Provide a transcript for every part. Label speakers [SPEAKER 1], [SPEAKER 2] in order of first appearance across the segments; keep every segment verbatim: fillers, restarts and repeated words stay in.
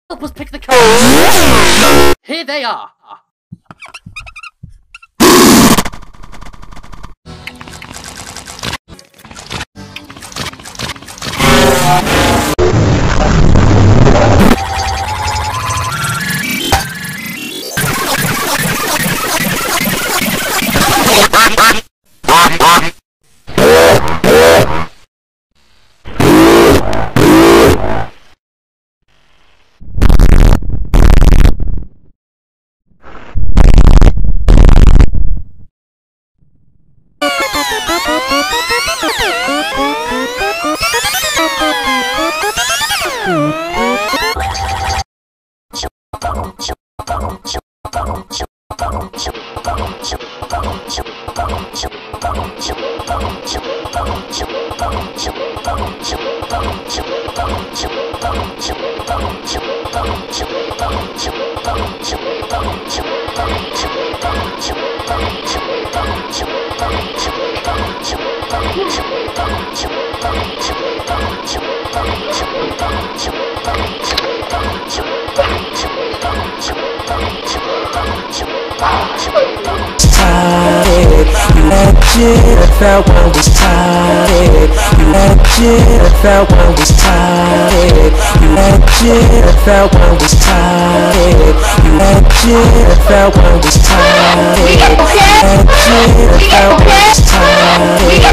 [SPEAKER 1] help us pick the cards. Here they are.
[SPEAKER 2] If that one was tired, you legit. If that one was tired, you legit. If that one was tired, you legit. If that one was tired, legit. If that one was tired, legit.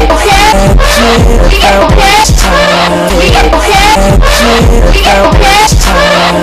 [SPEAKER 2] If that one was tired, legit. If that one was tired.